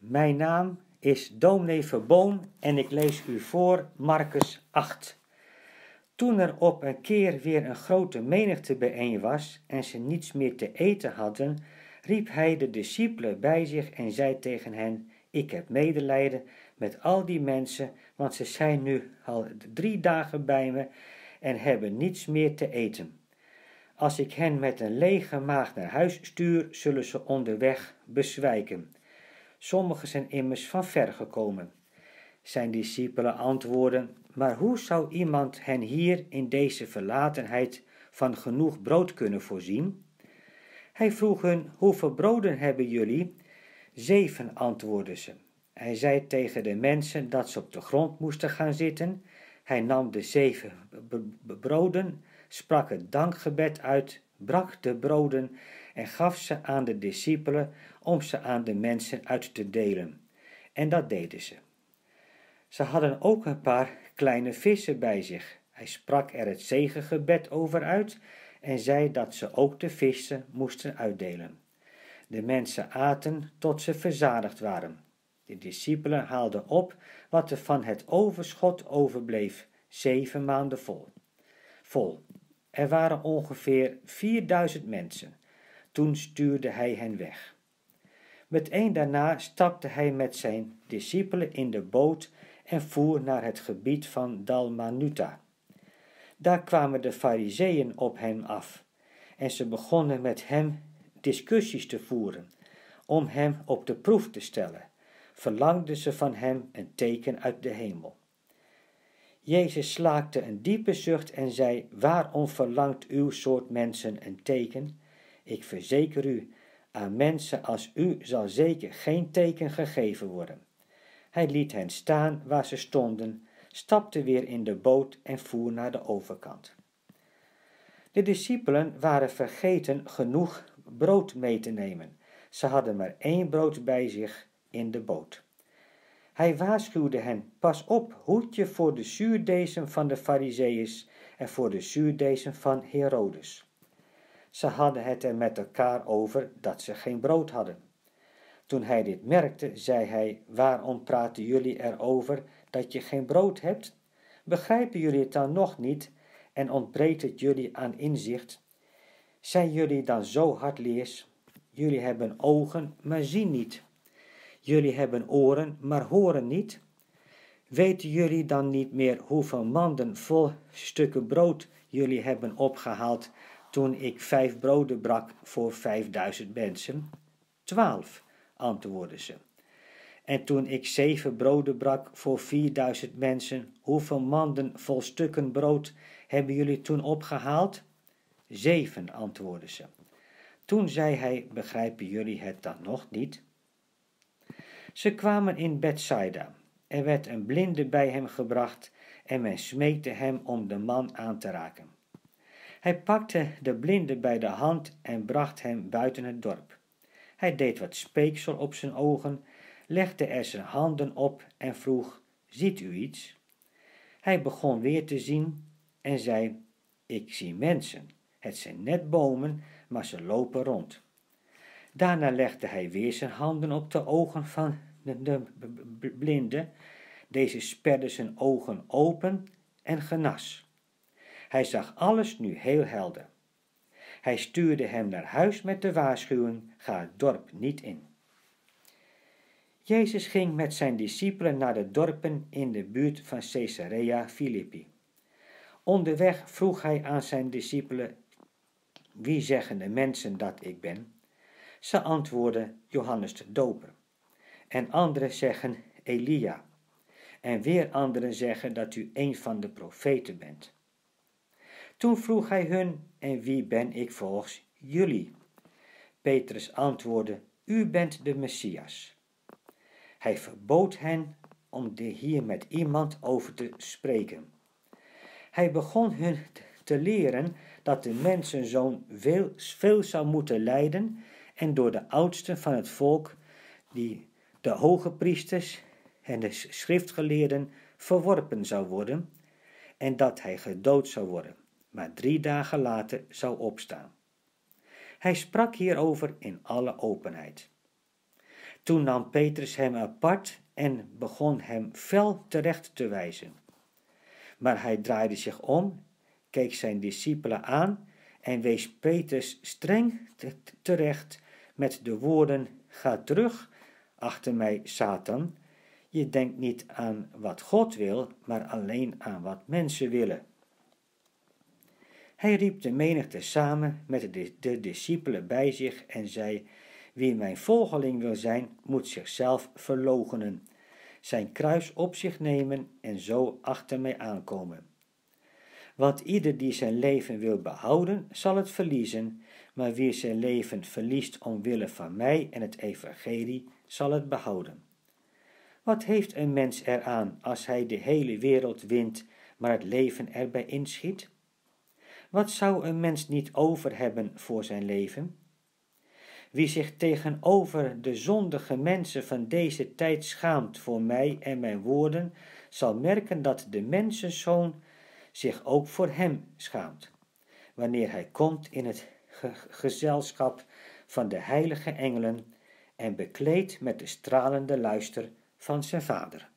Mijn naam is dominee Verboon en ik lees u voor Marcus 8. Toen er op een keer weer een grote menigte bijeen was en ze niets meer te eten hadden, riep hij de discipelen bij zich en zei tegen hen: Ik heb medelijden met al die mensen, want ze zijn nu al 3 dagen bij me en hebben niets meer te eten. Als ik hen met een lege maag naar huis stuur, zullen ze onderweg bezwijken. Sommigen zijn immers van ver gekomen. Zijn discipelen antwoorden: Maar hoe zou iemand hen hier in deze verlatenheid van genoeg brood kunnen voorzien? Hij vroeg hun: Hoeveel broden hebben jullie? 7, antwoordden ze. Hij zei tegen de mensen dat ze op de grond moesten gaan zitten. Hij nam de 7 broden, sprak het dankgebed uit, brak de broden en gaf ze aan de discipelen om ze aan de mensen uit te delen. En dat deden ze. Ze hadden ook een paar kleine vissen bij zich. Hij sprak er het zegengebed over uit en zei dat ze ook de vissen moesten uitdelen. De mensen aten tot ze verzadigd waren. De discipelen haalden op wat er van het overschot overbleef, 7 maanden vol. Er waren ongeveer 4000 mensen. Toen stuurde hij hen weg. Meteen daarna stapte hij met zijn discipelen in de boot en voer naar het gebied van Dalmanuta. Daar kwamen de Farizeeën op hem af en ze begonnen met hem discussies te voeren. Om hem op de proef te stellen, verlangden ze van hem een teken uit de hemel. Jezus slaakte een diepe zucht en zei: Waarom verlangt uw soort mensen een teken? Ik verzeker u, aan mensen als u zal zeker geen teken gegeven worden. Hij liet hen staan waar ze stonden, stapte weer in de boot en voer naar de overkant. De discipelen waren vergeten genoeg brood mee te nemen. Ze hadden maar 1 brood bij zich in de boot. Hij waarschuwde hen: Pas op, hoed je voor de zuurdeesem van de Farizeeën en voor de zuurdeesem van Herodes. Ze hadden het er met elkaar over dat ze geen brood hadden. Toen hij dit merkte, zei hij: Waarom praten jullie erover dat je geen brood hebt? Begrijpen jullie het dan nog niet en ontbreekt het jullie aan inzicht? Zijn jullie dan zo hardleers? Jullie hebben ogen, maar zien niet. Jullie hebben oren, maar horen niet. Weten jullie dan niet meer hoeveel manden vol stukken brood jullie hebben opgehaald toen ik 5 broden brak voor 5000 mensen? 12, antwoordden ze. En toen ik 7 broden brak voor 4000 mensen, hoeveel manden vol stukken brood hebben jullie toen opgehaald? 7, antwoordden ze. Toen zei hij: Begrijpen jullie het dan nog niet? Ze kwamen in Bethsaida. Er werd een blinde bij hem gebracht en men smeekte hem om de man aan te raken. Hij pakte de blinde bij de hand en bracht hem buiten het dorp. Hij deed wat speeksel op zijn ogen, legde er zijn handen op en vroeg: Ziet u iets? Hij begon weer te zien en zei: Ik zie mensen. Het zijn net bomen, maar ze lopen rond. Daarna legde hij weer zijn handen op de ogen van de blinde. Deze sperde zijn ogen open en genas. Hij zag alles nu heel helder. Hij stuurde hem naar huis met de waarschuwing: Ga het dorp niet in. Jezus ging met zijn discipelen naar de dorpen in de buurt van Caesarea Philippi. Onderweg vroeg hij aan zijn discipelen: Wie zeggen de mensen dat ik ben? Ze antwoordden: Johannes de Doper. En anderen zeggen: Elia. En weer anderen zeggen dat u een van de profeten bent. Toen vroeg hij hun: En wie ben ik volgens jullie? Petrus antwoordde: U bent de Messias. Hij verbood hen om hier met iemand over te spreken. Hij begon hun te leren dat de mensenzoon veel zou moeten lijden en door de oudsten van het volk, de hoge priesters en de schriftgeleerden, verworpen zou worden en dat hij gedood zou worden, maar 3 dagen later zou opstaan. Hij sprak hierover in alle openheid. Toen nam Petrus hem apart en begon hem fel terecht te wijzen. Maar hij draaide zich om, keek zijn discipelen aan en wees Petrus streng terecht met de woorden: ga terug achter mij, Satan. Je denkt niet aan wat God wil, maar alleen aan wat mensen willen. Hij riep de menigte samen met de discipelen bij zich en zei: wie mijn volgeling wil zijn, moet zichzelf verloochenen, zijn kruis op zich nemen en zo achter mij aankomen. Want ieder die zijn leven wil behouden, zal het verliezen, maar wie zijn leven verliest omwille van mij en het evangelie, zal het behouden. Wat heeft een mens eraan als hij de hele wereld wint, maar het leven erbij inschiet? Wat zou een mens niet over hebben voor zijn leven? Wie zich tegenover de zondige mensen van deze tijd schaamt voor mij en mijn woorden, zal merken dat de mensenzoon zich ook voor hem schaamt, wanneer hij komt in het gezelschap van de heilige engelen en bekleed met de stralende luister van zijn Vader.